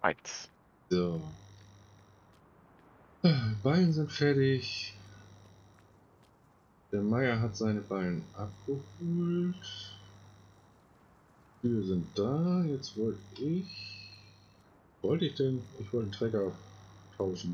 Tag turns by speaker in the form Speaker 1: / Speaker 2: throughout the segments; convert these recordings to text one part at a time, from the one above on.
Speaker 1: Eins.
Speaker 2: So. Ballen sind fertig. Der Meier hat seine Ballen abgeholt. Wir sind da. Jetzt wollte ich... Wollte ich denn? Ich wollte einen Trecker tauschen.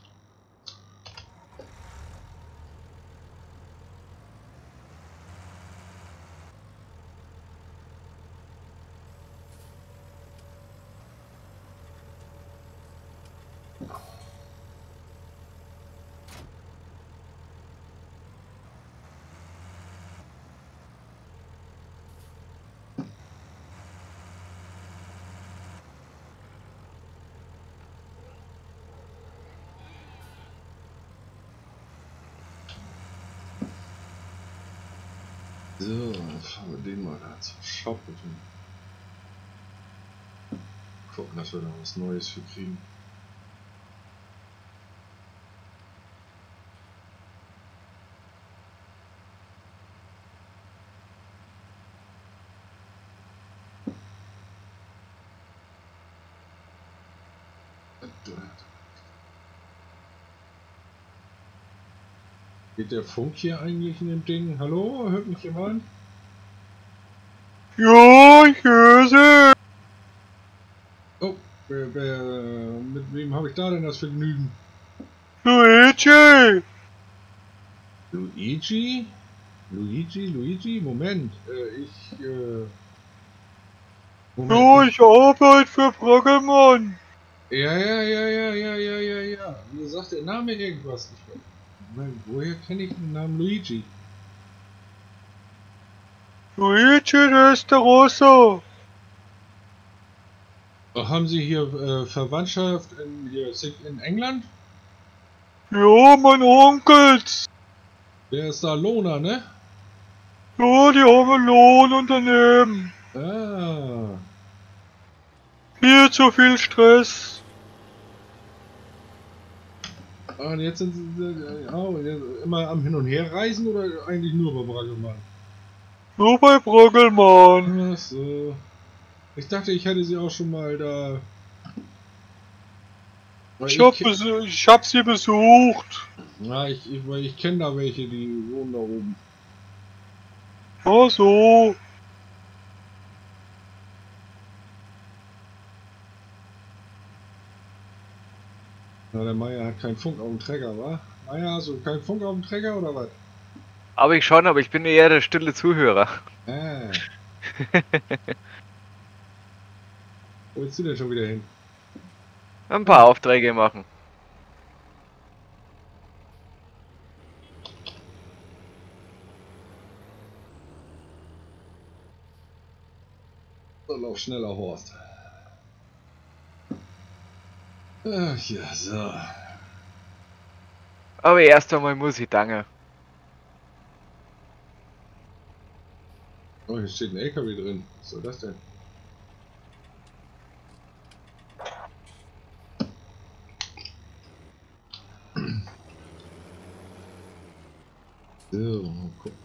Speaker 2: So, dann fahren wir den mal da zum Shoppen. Gucken, dass wir da was Neues für kriegen. Geht der Funk hier eigentlich in dem Ding? Hallo, hört mich jemand?
Speaker 1: Ja, ich höre sie.
Speaker 2: Oh, mit wem habe ich da denn das Vergnügen?
Speaker 1: Luigi.
Speaker 2: Luigi? Luigi? Moment, Moment.
Speaker 1: Ja, ich arbeite für Brüggelmann.
Speaker 2: Ja. Mir sagt der Name irgendwas. Moment, woher kenne ich den Namen Luigi?
Speaker 1: Luigi, der ist der Rosso.
Speaker 2: Haben Sie hier Verwandtschaft in England?
Speaker 1: Ja, mein Onkels.
Speaker 2: Der ist da Lohner, ne?
Speaker 1: Ja, die haben ein Lohnunternehmen.
Speaker 2: Ah.
Speaker 1: Viel zu viel Stress.
Speaker 2: Und jetzt sind Sie immer am Hin- und Herreisen oder eigentlich nur bei Braggemann?
Speaker 1: Nur bei Brüggelmann.
Speaker 2: Ach so. Ich dachte, ich hätte Sie auch schon mal da. Weil
Speaker 1: Ich hab sie besucht.
Speaker 2: weil ich kenne da welche, die wohnen da oben.
Speaker 1: Ach so.
Speaker 2: Na, der Meier hat keinen Funk auf dem Träger, wa? Meier, hast du keinen Funk auf dem Träger oder was?
Speaker 1: Aber ich schon, aber ich bin eher der stille Zuhörer.
Speaker 2: Wo willst du denn schon wieder hin?
Speaker 1: Ein paar Aufträge machen.
Speaker 2: So, lauf schneller, Horst. Ach ja, so.
Speaker 1: Aber erst einmal muss ich danken.
Speaker 2: Oh, hier steht ein LKW drin. Was soll das denn? So, mal gucken.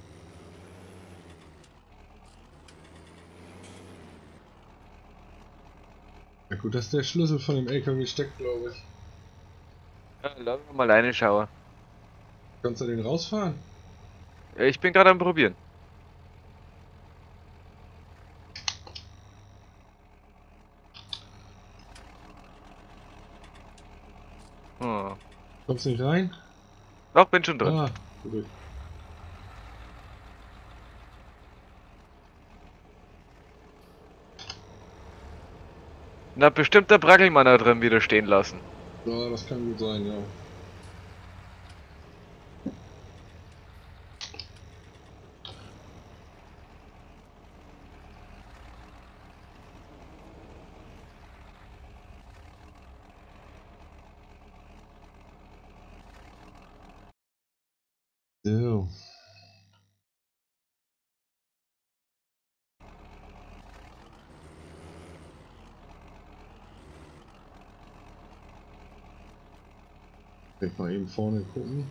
Speaker 2: Ja gut, dass der Schlüssel von dem LKW steckt, glaube ich.
Speaker 1: Ja, lass uns mal reinschauen.
Speaker 2: Kannst du den rausfahren?
Speaker 1: Ja, ich bin gerade am Probieren. Hm.
Speaker 2: Kommst nicht rein?
Speaker 1: Doch, bin schon drin.
Speaker 2: Ah, gut.
Speaker 1: Na, bestimmt der Brackelmann da drin wieder stehen lassen.
Speaker 2: Ja, das kann gut sein, ja. So. Ich mal eben vorne gucken.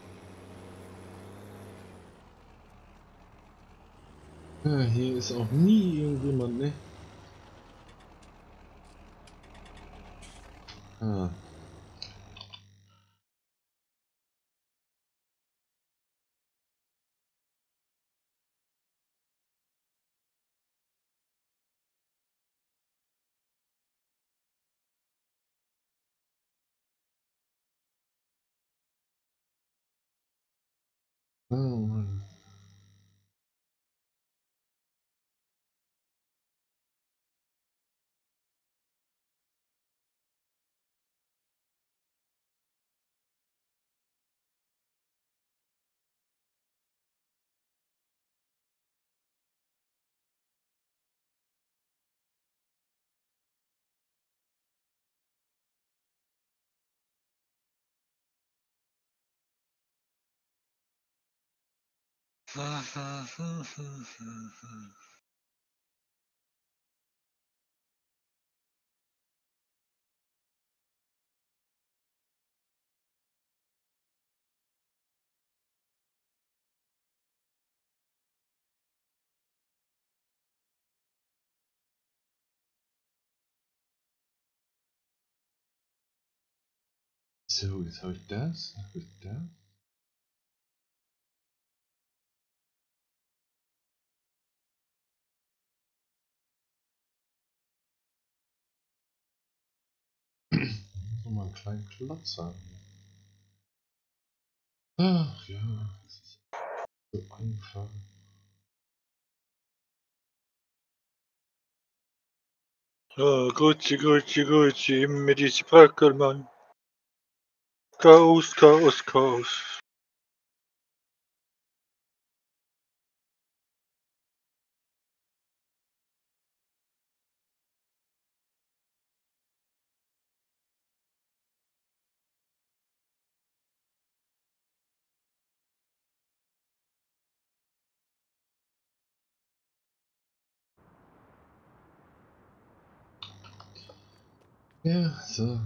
Speaker 2: Ja, hier ist auch nie irgendjemand, ne? Ah. Oh Mann. So, jetzt habe ich das. Habe ich das? Mal einen kleinen Klotz haben. Ach ja, das ist so einfach.
Speaker 3: Grüezi, mit diesem Brackelmann. Chaos, Chaos, Chaos.
Speaker 2: Ja, so.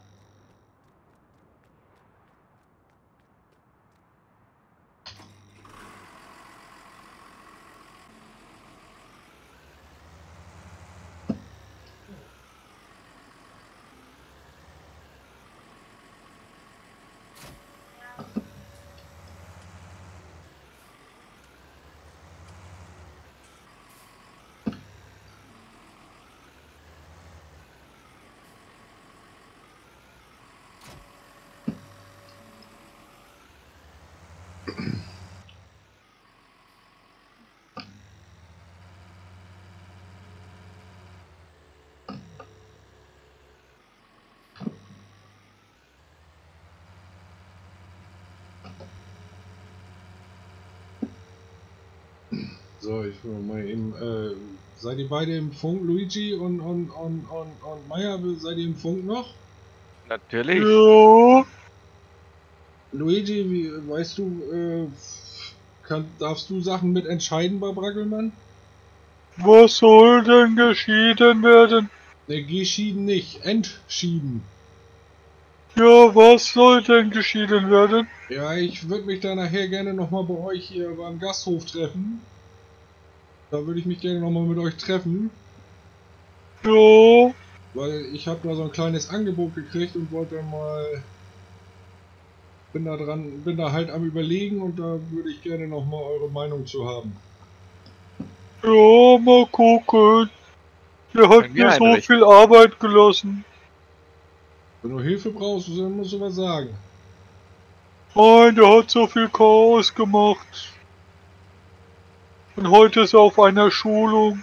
Speaker 2: So, ich will mal eben, seid ihr beide im Funk, Luigi und Meier, seid ihr im Funk noch?
Speaker 1: Natürlich.
Speaker 3: Ja,
Speaker 2: Luigi, wie, weißt du, darfst du Sachen mit entscheiden bei Brackelmann?
Speaker 3: was soll denn geschieden werden?
Speaker 2: Ne, geschieden nicht, entschieden.
Speaker 3: Ja, was soll denn geschieden werden?
Speaker 2: Ja, ich würde mich da nachher gerne nochmal bei euch hier beim Gasthof treffen. Da würde ich mich gerne nochmal mit euch treffen,
Speaker 3: Ja,
Speaker 2: weil ich habe da so ein kleines Angebot gekriegt und wollte mal, bin da halt am Überlegen und da würde ich gerne nochmal eure Meinung zu haben.
Speaker 3: ja, mal gucken. Der
Speaker 1: Können
Speaker 3: hat
Speaker 1: wir
Speaker 3: mir so
Speaker 1: einrichten.
Speaker 3: viel Arbeit gelassen.
Speaker 2: Wenn du Hilfe brauchst, dann musst du was sagen.
Speaker 3: Nein, der hat so viel Chaos gemacht. Und heute ist er auf einer Schulung.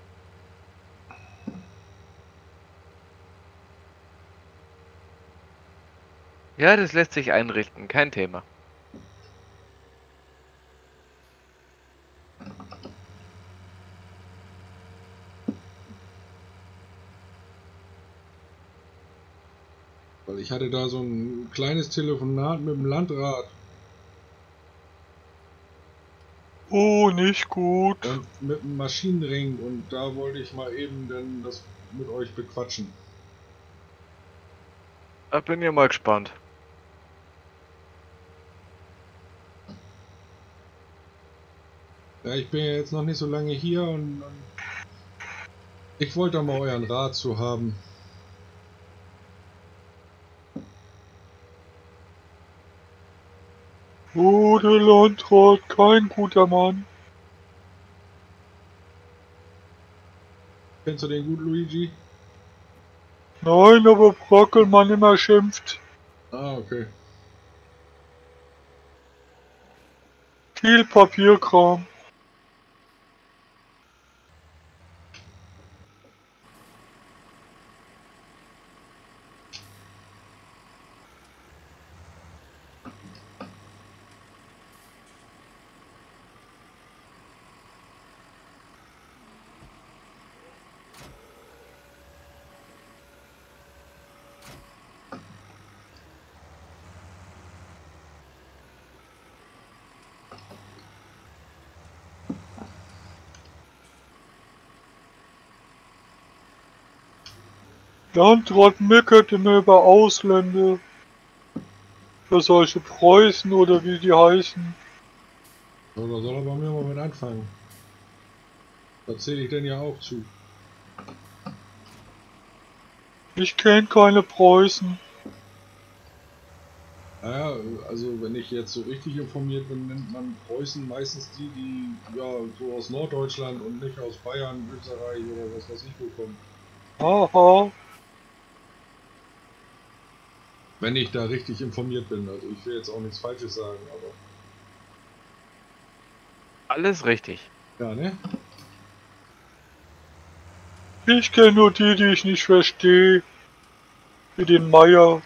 Speaker 1: Ja, das lässt sich einrichten, kein Thema.
Speaker 2: Weil ich hatte da so ein kleines Telefonat mit dem Landrat
Speaker 3: Oh, nicht gut.
Speaker 2: und mit dem Maschinenring und da wollte ich mal eben dann das mit euch bequatschen.
Speaker 1: Da bin ich mal gespannt.
Speaker 2: Ja, ich bin ja jetzt noch nicht so lange hier und ich wollte da mal euren Rat zu haben.
Speaker 3: Oh, der Landrat, kein guter Mann.
Speaker 2: Kennst du den gut, Luigi?
Speaker 3: Nein, aber Brackelmann immer schimpft.
Speaker 2: Ah, okay.
Speaker 3: Viel Papierkram. Landrat meckert immer über Ausländer. Für solche Preußen oder wie die heißen.
Speaker 2: So, da soll er bei mir mal mit anfangen. Da zähle ich denn ja auch zu.
Speaker 3: Ich kenn keine Preußen.
Speaker 2: Naja, also wenn ich jetzt so richtig informiert bin, nennt man Preußen meistens die, die ja so aus Norddeutschland und nicht aus Bayern, Österreich oder was weiß ich wo kommen.
Speaker 3: Aha.
Speaker 2: Wenn ich da richtig informiert bin, also ich will jetzt auch nichts Falsches sagen, aber...
Speaker 1: Alles richtig.
Speaker 2: Ja, ne?
Speaker 3: Ich kenn nur die, die ich nicht verstehe. Wie den Meier.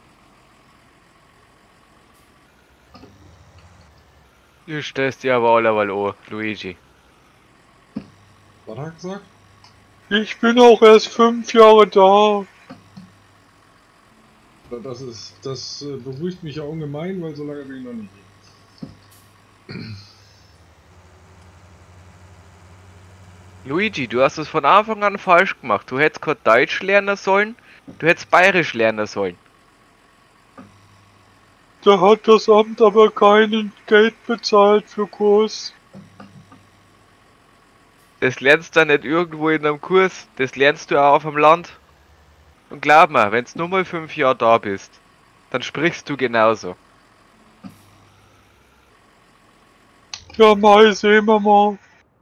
Speaker 1: Du stellst dir aber allerweil an, Luigi.
Speaker 2: Was hat er gesagt?
Speaker 3: Ich bin auch erst 5 Jahre da.
Speaker 2: Das beruhigt mich ja ungemein, weil so lange bin ich noch nicht hier.
Speaker 1: Luigi, du hast es von Anfang an falsch gemacht. Du hättest kein Deutsch lernen sollen, du hättest Bayerisch lernen sollen.
Speaker 3: Da hat das Amt aber keinen Geld bezahlt für Kurs.
Speaker 1: Das lernst du nicht irgendwo in einem Kurs, das lernst du auch auf dem Land. Und glaub mir, wenn du nur mal 5 Jahre da bist, dann sprichst du genauso.
Speaker 3: Ja, Mai, sehen wir mal.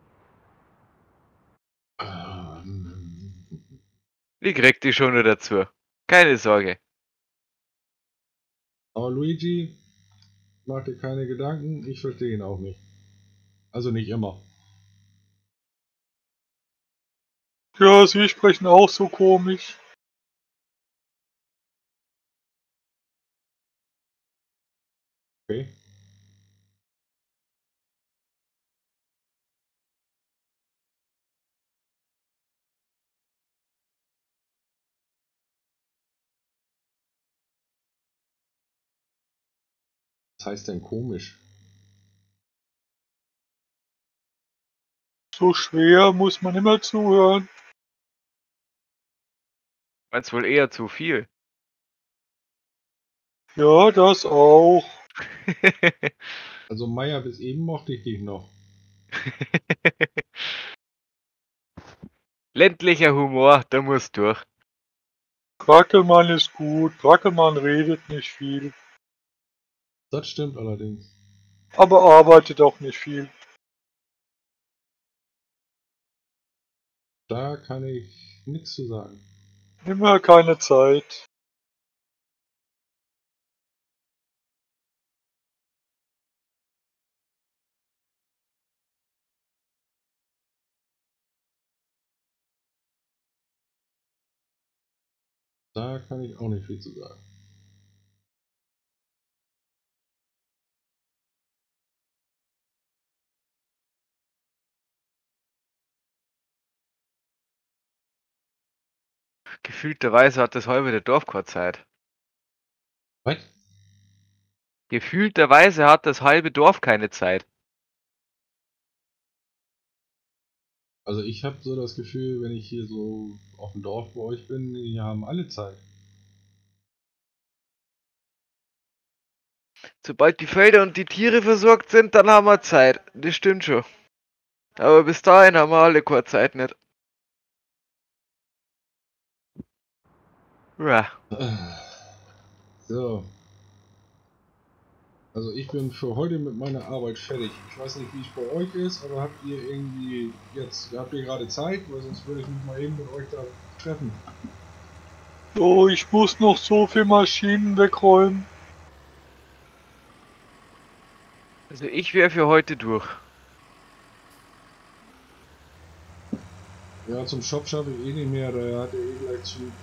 Speaker 1: Ich krieg die schon wieder dazu. Keine Sorge.
Speaker 2: Aber Luigi, mach dir keine Gedanken, ich verstehe ihn auch nicht. Also nicht immer.
Speaker 3: Ja, Sie sprechen auch so komisch.
Speaker 2: Okay. Was heißt denn komisch?
Speaker 3: So schwer muss man immer zuhören.
Speaker 1: Meinst wohl eher zu viel.
Speaker 3: Ja, das auch.
Speaker 2: Also Meier, bis eben mochte ich dich noch.
Speaker 1: Ländlicher Humor, der muss durch.
Speaker 3: Brackelmann ist gut. Brackelmann redet nicht viel.
Speaker 2: Das stimmt allerdings.
Speaker 3: Aber arbeitet auch nicht viel.
Speaker 2: Da kann ich nichts zu sagen.
Speaker 3: Immer keine Zeit.
Speaker 2: Da kann ich auch nicht viel zu sagen.
Speaker 1: Gefühlterweise hat das halbe der Dorf keine Zeit.
Speaker 2: Was?
Speaker 1: Gefühlterweise hat das halbe Dorf keine Zeit.
Speaker 2: Also ich habe so das Gefühl, wenn ich hier so auf dem Dorf bei euch bin, die haben alle Zeit.
Speaker 1: Sobald die Felder und die Tiere versorgt sind, dann haben wir Zeit. Das stimmt schon. Aber bis dahin haben wir alle keine Zeit nicht. Ja.
Speaker 2: So. Also ich bin für heute mit meiner Arbeit fertig. Ich weiß nicht, wie es bei euch ist, aber habt ihr irgendwie jetzt, habt ihr gerade Zeit? Weil sonst würde ich mich mal eben mit euch da treffen.
Speaker 3: Oh, ich muss noch so viel Maschinen wegräumen.
Speaker 1: Also ich wäre für heute durch.
Speaker 2: Ja, zum Shop schaffe ich eh nicht mehr, da hat er eh gleich zu.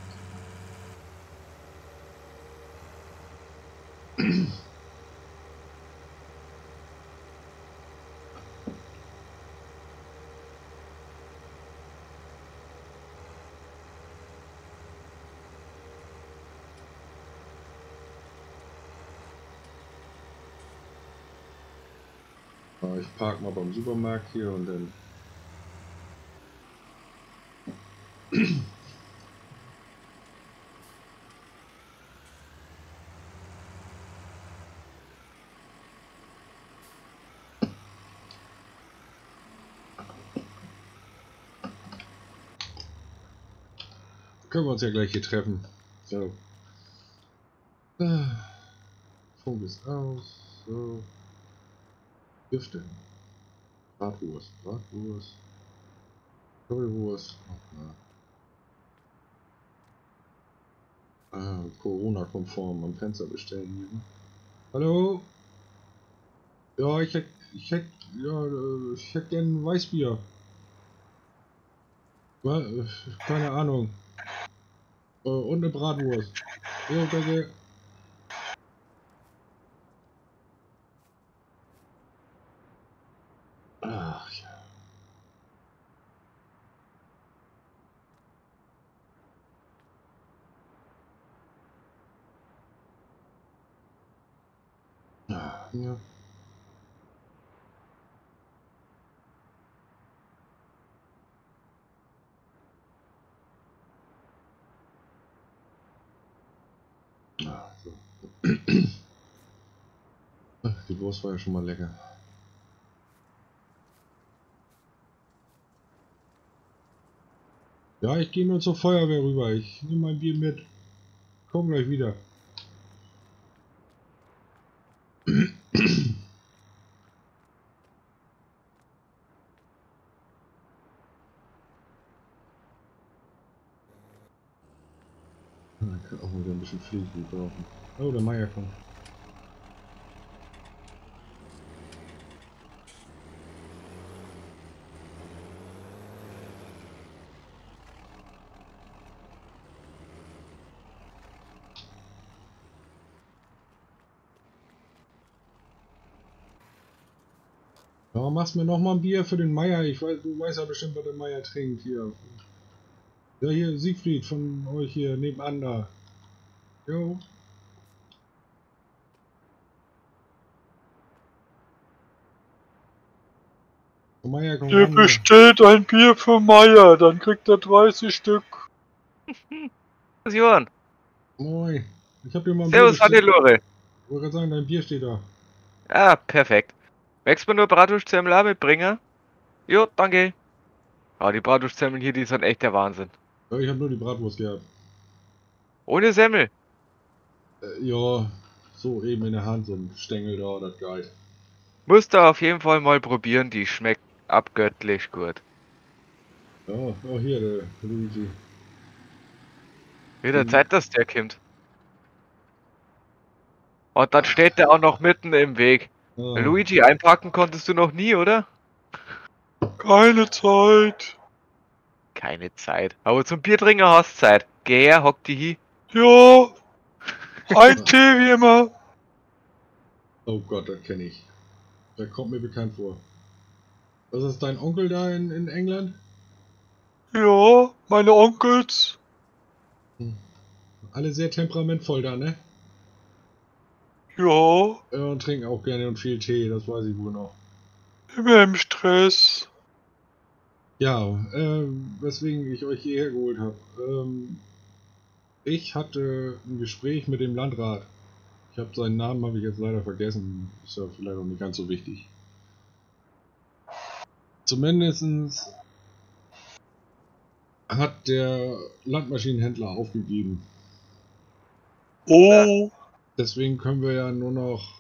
Speaker 2: Ja, ich park mal beim Supermarkt hier und dann. Können wir uns ja gleich hier treffen. So. Funk ist aus. So. Düfte. Bratwurst. Bratwurst. Currywurst. Corona-konform am Fenster bestellen hier. Hallo? Ja, ich hätte gern ein Weißbier. Keine Ahnung. Und eine Bratwurst. Jo, danke. Ach ja. Ja. So. Die Wurst war ja schon mal lecker. Ja, ich gehe nur zur Feuerwehr rüber. Ich nehme mein Bier mit. Komm gleich wieder. Ich kann auch mal wieder ein bisschen Fließgut brauchen. Oh, der Meier kommt. Ja, machst mir noch mal ein Bier für den Meier. Du weißt ja bestimmt, was der Meier trinkt hier. Ja, hier, Siegfried von euch hier nebenan da. Jo. Der Meier kommt
Speaker 3: Der
Speaker 2: ran hier.
Speaker 3: bestellt ein Bier für Meier, dann kriegt er 30 Stück.
Speaker 1: Was, Johann?
Speaker 2: Moin. Ich hab dir mal ein Bier
Speaker 1: Servus,
Speaker 2: bestellt.
Speaker 1: Hannelore.
Speaker 2: Ich wollte gerade sagen, dein Bier steht da.
Speaker 1: Ah, perfekt. Wächst mir nur Bratwurstsemmel mitbringen? Jo, danke. Ah, die Bratwurstsemmeln hier, die sind echt der Wahnsinn.
Speaker 2: Ja, ich habe nur die Bratwurst gehabt.
Speaker 1: Ohne Semmel.
Speaker 2: Ja, so eben in der Hand, so ein Stängel da, das geil.
Speaker 1: Musst du auf jeden Fall mal probieren, die schmeckt abgöttlich gut.
Speaker 2: Ja, oh hier, der Luigi.
Speaker 1: Wieder Zeit, dass der kommt. Und dann steht der auch noch mitten im Weg.
Speaker 2: Ah,
Speaker 1: Luigi, einpacken konntest du noch nie, oder?
Speaker 3: Keine Zeit.
Speaker 1: Keine Zeit. Aber zum Biertrinken hast du Zeit. Geh her, hock die hi.
Speaker 3: Ja, ein Tee wie immer.
Speaker 2: oh Gott, das kenne ich. Der kommt mir bekannt vor. Was ist dein Onkel da in England?
Speaker 3: Ja, meine Onkels.
Speaker 2: Hm. Alle sehr temperamentvoll da, ne?
Speaker 3: Ja,
Speaker 2: Ja, und trinken auch gerne und viel Tee, das weiß ich wohl noch.
Speaker 3: immer im Stress.
Speaker 2: Ja, weswegen ich euch hierher geholt habe. Ich hatte ein Gespräch mit dem Landrat. Ich habe seinen Namen habe ich jetzt leider vergessen. Ist ja vielleicht auch nicht ganz so wichtig. Zumindest hat der Landmaschinenhändler aufgegeben.
Speaker 3: Oh,
Speaker 2: Deswegen können wir ja nur noch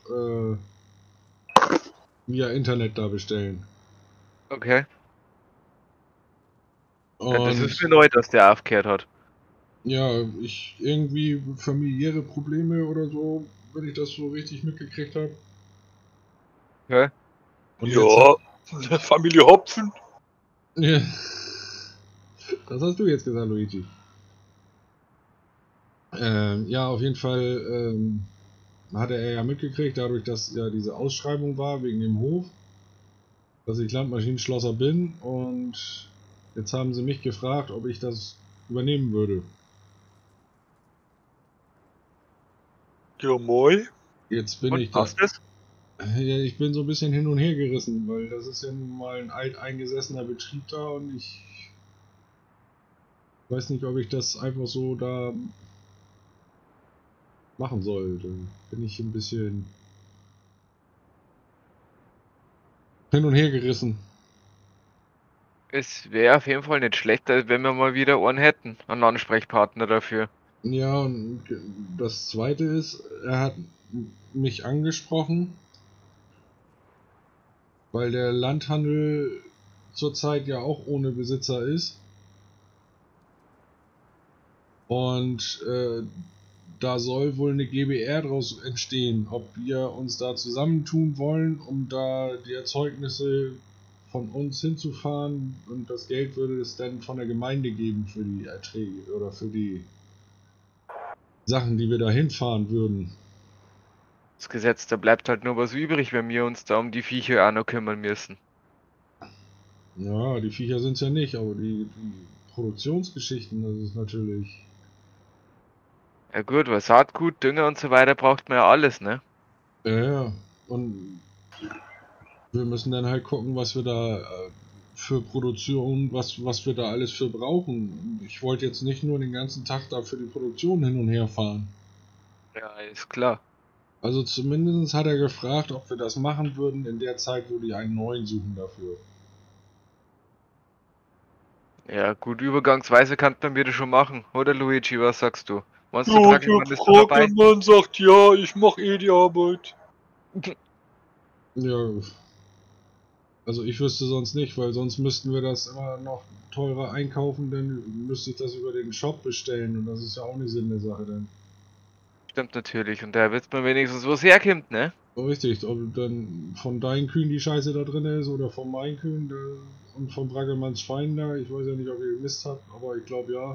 Speaker 2: via Internet da bestellen.
Speaker 1: Okay. Ja, das ist mir
Speaker 2: Und
Speaker 1: neu, dass der aufgehört hat.
Speaker 2: ja, ich irgendwie familiäre Probleme oder so, wenn ich das so richtig mitgekriegt habe.
Speaker 1: Okay.
Speaker 2: Und jetzt
Speaker 3: Ja, Familie Hopfen.
Speaker 2: ja, das hast du jetzt gesagt, Luigi. Ja, auf jeden Fall hatte er ja mitgekriegt, dadurch, dass ja diese Ausschreibung war wegen dem Hof, dass ich Landmaschinenschlosser bin, und jetzt haben sie mich gefragt, ob ich das übernehmen würde.
Speaker 3: Ja, moi.
Speaker 2: Jetzt bin
Speaker 1: Und
Speaker 2: ich da.
Speaker 1: passt es?
Speaker 2: Ja, ich bin so ein bisschen hin und her gerissen, weil das ist ja nun mal ein alteingesessener Betrieb da, und ich weiß nicht, ob ich das einfach so da machen soll. Dann bin ich ein bisschen hin und her gerissen.
Speaker 1: Es wäre auf jeden Fall nicht schlecht, wenn wir mal wieder einen hätten, einen Ansprechpartner dafür.
Speaker 2: Ja, und das zweite ist, er hat mich angesprochen, weil der Landhandel zurzeit ja auch ohne Besitzer ist. Und da soll wohl eine GbR draus entstehen, ob wir uns da zusammentun wollen, um da die Erzeugnisse von uns hinzufahren, und das Geld würde es dann von der Gemeinde geben für die Erträge oder für die Sachen, die wir da hinfahren würden.
Speaker 1: Das Gesetz, da bleibt halt nur was übrig, wenn wir uns da um die Viecher auch noch kümmern müssen.
Speaker 2: Ja, die Viecher sind es ja nicht, aber die Produktionsgeschichten, das ist natürlich.
Speaker 1: Ja gut, weil Saatgut, Dünger und so weiter braucht man ja alles, ne?
Speaker 2: Ja, und wir müssen dann halt gucken, was wir da für Produktion, was wir da alles für brauchen. Ich wollte jetzt nicht nur den ganzen Tag da für die Produktion hin und her fahren.
Speaker 1: Ja, ist klar.
Speaker 2: Also zumindest hat er gefragt, ob wir das machen würden in der Zeit, wo die einen neuen suchen dafür.
Speaker 1: Ja, gut, übergangsweise kann man wieder schon machen, oder Luigi, was sagst du? Meinst du,
Speaker 3: Ja, ich hab
Speaker 1: Brackelmann ist da
Speaker 3: gefragt, der
Speaker 1: dabei?
Speaker 3: Mann sagt, ja, ich mach eh die Arbeit.
Speaker 2: Ja, also ich wüsste sonst nicht, weil sonst müssten wir das immer noch teurer einkaufen, dann müsste ich das über den Shop bestellen, und das ist ja auch nicht Sinn der Sache dann.
Speaker 1: Stimmt natürlich, und da wird man wenigstens was herkommt, ne?
Speaker 2: Richtig, ob dann von deinen Kühen die Scheiße da drin ist oder von meinen Kühen und von Braggelmanns Schwein da. Ich weiß ja nicht, ob ihr Mist habt, aber ich glaube ja.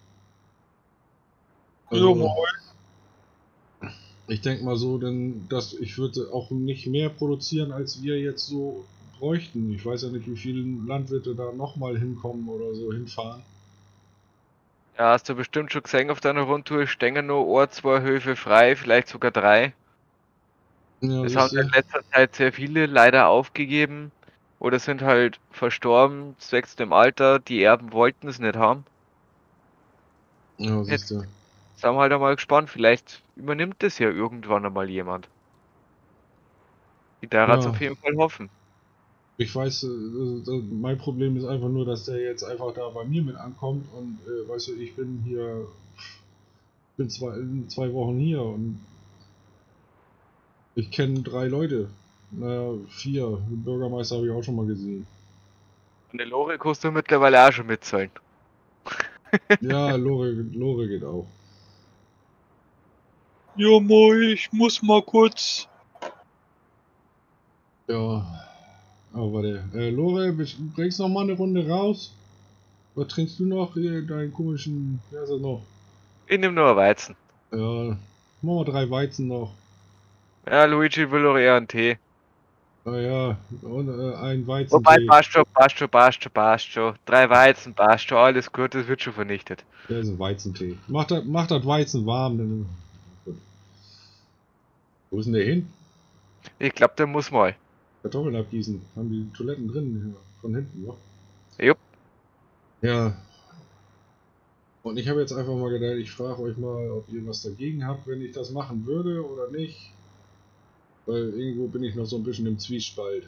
Speaker 3: Ja,
Speaker 2: Also
Speaker 3: moi.
Speaker 2: ich denke mal so, denn dass ich würde auch nicht mehr produzieren, als wir jetzt so bräuchten. Ich weiß ja nicht, wie viele Landwirte da nochmal hinkommen oder so hinfahren.
Speaker 1: Ja, hast du bestimmt schon gesehen auf deiner Rundtour, stehen noch ein, zwei Höfe frei, vielleicht sogar 3.
Speaker 2: Ja,
Speaker 1: Es haben
Speaker 2: siehst
Speaker 1: in
Speaker 2: du?
Speaker 1: letzter Zeit sehr viele leider aufgegeben oder sind halt verstorben, zwecks dem Alter, die Erben wollten es nicht haben.
Speaker 2: Ja, siehst
Speaker 1: Jetzt
Speaker 2: du.
Speaker 1: sind wir halt einmal gespannt, vielleicht übernimmt es ja irgendwann einmal jemand. Ich darf
Speaker 2: Ja,
Speaker 1: auf jeden Fall hoffen.
Speaker 2: ich weiß, mein Problem ist einfach nur, dass der jetzt einfach da bei mir mit ankommt, und weißt du, ich bin hier, bin in 2 Wochen hier, und ich kenne 3 Leute. Naja, 4. Den Bürgermeister habe ich auch schon mal gesehen.
Speaker 1: Und der Lore kannst du mittlerweile auch schon mitzahlen.
Speaker 2: Ja, Lore geht auch.
Speaker 3: Ja, moi, ich muss mal kurz.
Speaker 2: Ja, aber warte. Lore, bringst noch mal eine Runde raus? Was trinkst du noch? Hier, deinen komischen, wer ist das noch?
Speaker 1: Ich nehme nur Weizen.
Speaker 2: Ja, machen wir 3 Weizen noch.
Speaker 1: Ja, Luigi will doch eher einen Tee.
Speaker 2: Ja, und ein
Speaker 1: Wobei,
Speaker 2: Weizentee.
Speaker 1: passt schon, passt schon, passt schon, passt schon. 3 Weizen, passt schon, alles gut, das wird schon vernichtet.
Speaker 2: Der ist ein Weizentee. Macht das Weizen warm. Dann. Gut. Wo ist denn der hin?
Speaker 1: Ich glaube, der muss mal.
Speaker 2: Kartoffeln abgießen. Haben die Toiletten drin? Ja, von hinten, ja.
Speaker 1: Jupp.
Speaker 2: Ja, und ich habe jetzt einfach mal gedacht, ich frage euch mal, ob ihr was dagegen habt, wenn ich das machen würde oder nicht. Weil irgendwo bin ich noch so ein bisschen im Zwiespalt.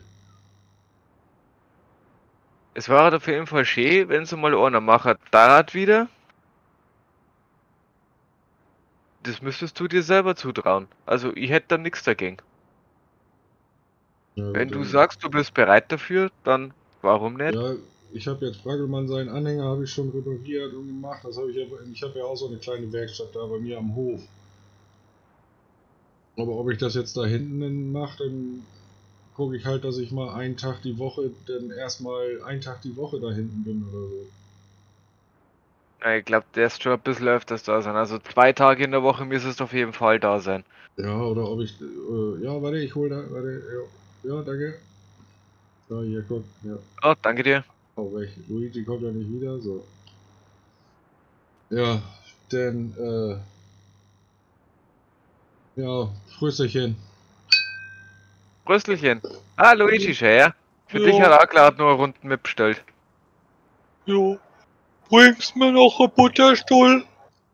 Speaker 1: Es war halt auf jeden Fall schön, wenn sie mal einer macht. Fahrrad wieder. das müsstest du dir selber zutrauen. Also ich hätte da nichts dagegen.
Speaker 2: Ja,
Speaker 1: Wenn du
Speaker 2: dann,
Speaker 1: sagst, du bist bereit dafür, dann warum nicht?
Speaker 2: ja, ich habe jetzt Braggelmann seinen Anhänger habe ich schon repariert und gemacht. Das habe ich habe ja auch so eine kleine Werkstatt da bei mir am Hof. Aber ob ich das jetzt da hinten mache, dann gucke ich halt, dass ich mal einen Tag die Woche, dann erstmal einen Tag die Woche da hinten bin oder so.
Speaker 1: Ja, ich glaube, der ist schon ein bisschen öfters da sein. Also 2 Tage in der Woche müsstest du auf jeden Fall da sein.
Speaker 2: Ja, oder ob ich, ja, warte, ich hol da, warte, ja, danke. So, hier, guck, ja,
Speaker 1: Oh, danke dir.
Speaker 2: auch weg. Luigi kommt ja nicht wieder, so. Ja, denn, ja, Frösterchen.
Speaker 1: Röstelchen. Ah, Luigi, schau her. Für dich hat
Speaker 3: Ja,
Speaker 1: auch gerade nur Runden mitbestellt.
Speaker 3: ja. Bringst mir noch ein Butterstuhl?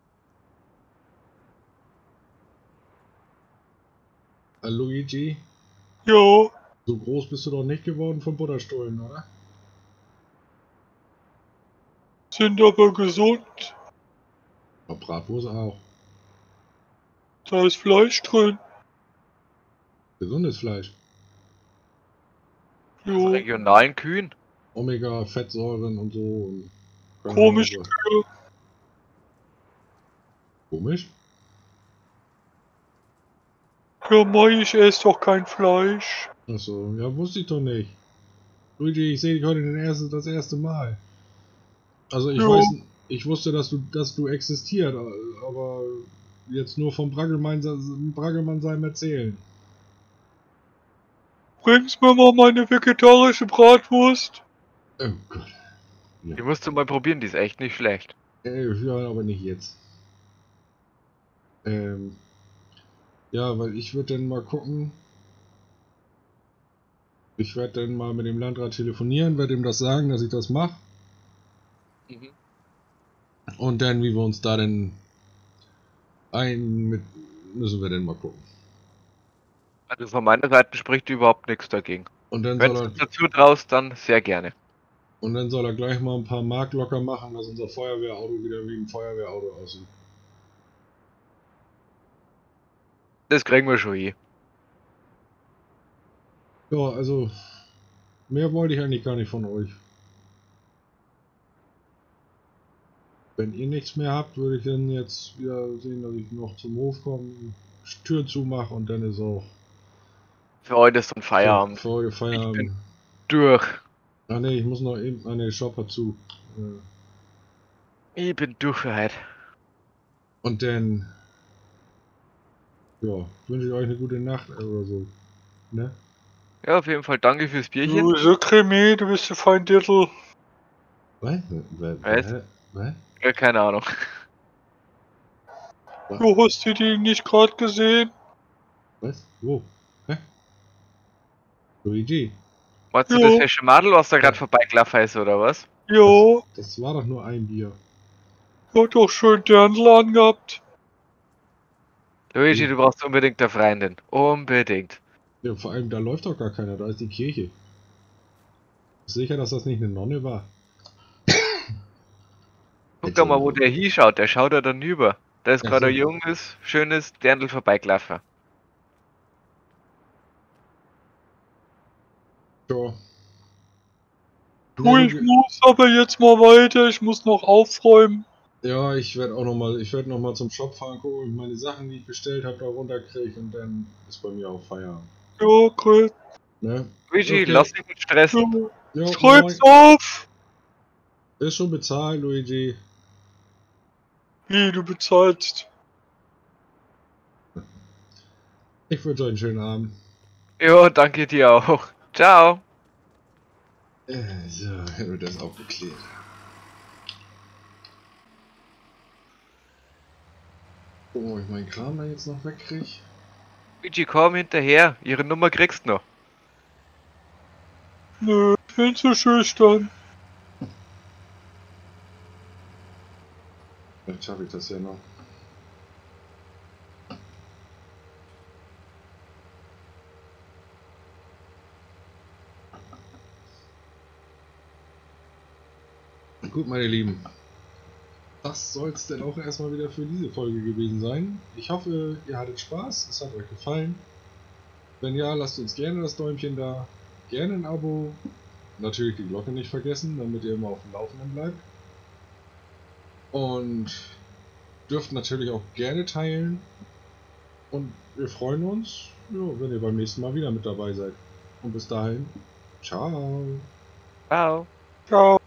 Speaker 2: Luigi,
Speaker 3: Ja,
Speaker 2: so groß bist du doch nicht geworden von Butterstullen, oder?
Speaker 3: sind aber gesund.
Speaker 2: Ja, Bratwurst auch.
Speaker 3: Da ist Fleisch drin.
Speaker 2: Gesundes Fleisch.
Speaker 1: Aus
Speaker 3: Ja,
Speaker 1: regionalen Kühen.
Speaker 2: Omega, Fettsäuren und so. Und keine Ahnung
Speaker 3: komisch.
Speaker 2: was. Komisch.
Speaker 3: Ja, Mai, ich esse doch kein Fleisch.
Speaker 2: Achso, ja, wusste ich doch nicht. Luigi, ich sehe dich heute das erste Mal. Also ich
Speaker 3: Ja,
Speaker 2: weiß, ich wusste, dass du existiert, aber jetzt nur vom Braggelmann seinem erzählen.
Speaker 3: bringst mir mal meine vegetarische Bratwurst?
Speaker 2: Oh Gott.
Speaker 1: Die musst du mal probieren, die ist echt nicht schlecht.
Speaker 2: Ja, aber nicht jetzt. Ähm, ja, weil ich würde dann mal gucken. Ich werde dann mal mit dem Landrat telefonieren, werde ihm das sagen, dass ich das mache.
Speaker 1: Mhm.
Speaker 2: Und dann, wie wir uns da denn mit, müssen wir dann mal gucken.
Speaker 1: Also von meiner Seite spricht überhaupt nichts dagegen.
Speaker 2: Und dann
Speaker 1: Wenn
Speaker 2: soll
Speaker 1: du
Speaker 2: er,
Speaker 1: es dazu traust, dann sehr gerne.
Speaker 2: und dann soll er gleich mal ein paar Mark locker machen, dass unser Feuerwehrauto wieder wie ein Feuerwehrauto aussieht.
Speaker 1: Das kriegen wir schon hin.
Speaker 2: Ja, also mehr wollte ich eigentlich gar nicht von euch. Wenn ihr nichts mehr habt, würde ich dann jetzt wieder sehen, dass ich noch zum Hof komme, Tür zumache und dann ist auch
Speaker 1: Für heute ist dann Feierabend.
Speaker 2: für heute
Speaker 1: Ich bin
Speaker 2: Feierabend.
Speaker 1: durch.
Speaker 2: Ah ne, ich muss noch eben an den Shopper zu.
Speaker 1: Ich bin durch für heute.
Speaker 2: Und dann, ja, wünsche ich euch eine gute Nacht oder so. Ne?
Speaker 1: Ja, auf jeden Fall danke fürs Bierchen.
Speaker 3: Du, so Creme, du bist ein Feinddirtel.
Speaker 2: Was?
Speaker 1: Was?
Speaker 2: Was?
Speaker 1: Ja, keine Ahnung.
Speaker 3: Du hast du die nicht gerade gesehen?
Speaker 2: Was? Wo? Hä? Luigi?
Speaker 1: Meinst du das
Speaker 3: Jo,
Speaker 1: fesche Madel, was da gerade
Speaker 2: Ja.
Speaker 1: vorbeigelaufen ist, oder was?
Speaker 3: jo,
Speaker 2: Das war doch nur ein Bier.
Speaker 3: hat doch schön Dirndl angehabt.
Speaker 1: Luigi,
Speaker 2: Ja.
Speaker 1: du brauchst unbedingt eine Freundin. Unbedingt.
Speaker 2: Ja, vor allem, da läuft doch gar keiner, da ist die Kirche. Sicher, dass das nicht eine Nonne war?
Speaker 1: Guck doch mal, wo der hinschaut. Der schaut da dann rüber. Da ist
Speaker 2: Ach
Speaker 1: gerade
Speaker 2: so.
Speaker 1: ein junges, schönes Dirndl vorbeigelaufen.
Speaker 2: Ja.
Speaker 3: Du, ich muss aber jetzt mal weiter. Ich muss noch aufräumen.
Speaker 2: Ja, ich werde noch mal zum Shop fahren, gucken, ob ich meine Sachen, die ich bestellt habe, da runterkriege und dann ist bei mir auch Feierabend.
Speaker 3: Ja, okay.
Speaker 2: Ne?
Speaker 1: Luigi,
Speaker 2: Okay.
Speaker 1: lass dich nicht stressen.
Speaker 3: Ja,
Speaker 2: Jo,
Speaker 3: schreib's
Speaker 2: moin.
Speaker 3: auf.
Speaker 2: Ist schon bezahlt, Luigi.
Speaker 3: Wie du bezahlst.
Speaker 2: Ich wünsche euch einen schönen Abend.
Speaker 1: Jo, danke dir auch. Ciao.
Speaker 2: So, wird das auch geklärt. Gucken, ob ich meinen Kram da jetzt noch wegkriege.
Speaker 1: Luigi, komm hinterher. Ihre Nummer kriegst du noch.
Speaker 3: Nö, ich bin zu schüchtern.
Speaker 2: Vielleicht schaffe ich das ja noch. Gut, meine Lieben. das soll es denn auch erstmal wieder für diese Folge gewesen sein. Ich hoffe, ihr hattet Spaß, es hat euch gefallen. Wenn ja, lasst uns gerne das Däumchen da, gerne ein Abo, natürlich die Glocke nicht vergessen, damit ihr immer auf dem Laufenden bleibt. Und dürft natürlich auch gerne teilen. Und wir freuen uns, ja, wenn ihr beim nächsten Mal wieder mit dabei seid. Und bis dahin, ciao.
Speaker 1: Ciao.
Speaker 3: Ciao.